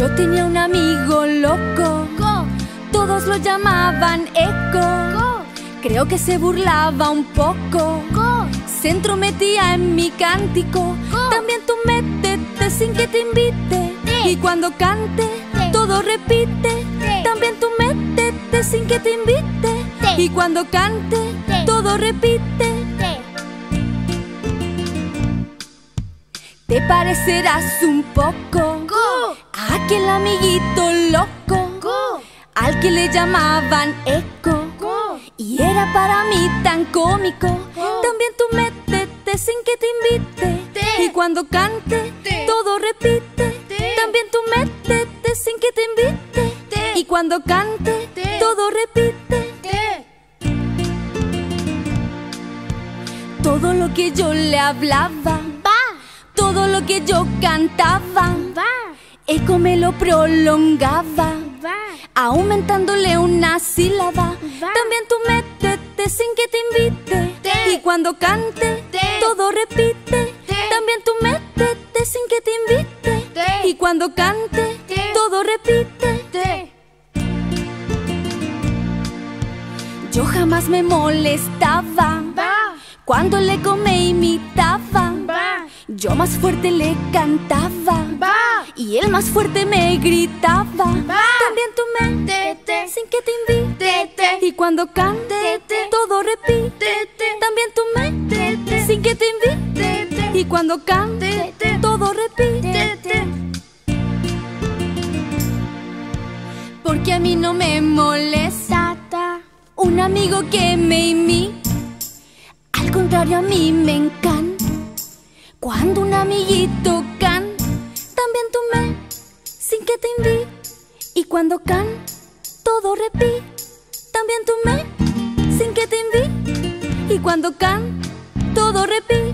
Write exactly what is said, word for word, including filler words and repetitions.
Yo tenía un amigo loco, Go, todos lo llamaban Eco. go, Creo que se burlaba un poco, go, se entrometía en mi cántico. Go. También tú métete sin que te invite, Sí. y cuando cante Sí. todo repite. Sí. También tú métete sin que te invite, Sí. y cuando cante Sí. todo repite. sí. Te parecerás un poco Go, a aquel amiguito loco go, al que le llamaban Eco, go, y era para mí tan cómico. Go. También tú métete sin que te invite, Sí. y cuando cante Sí. todo repite. Sí. También tú métete sin que te invite, Sí. y cuando cante Sí. todo repite. sí. Todo lo que yo le hablaba, Va, todo lo que yo cantaba, va, Eco me lo prolongaba, va, aumentándole una sílaba. Va. También tú métete sin que te invite, Te. y cuando cante Te. todo repite. Te. También tú métete sin que te invite, Te. y cuando cante Te. todo repite. te. Yo jamás me molestaba Va, cuando el Eco me imitaba. va, Yo más fuerte le cantaba, va, y él más fuerte me gritaba. Va. También tú métete Te, te. sin que te invite, te, te, y cuando cante Te, te. todo repite. te, te, También tú métete Te, te. sin que te invite, te, te, y cuando cante Te, te. todo repite. te, te. Porque a mí no me molesta Ta, un amigo que me imita. Al contrario, a mí me encanta cuando un amiguito canta. También tú me sin que te invite, y cuando canta todo repite. También tú me sin que te invite, y cuando canta todo repite.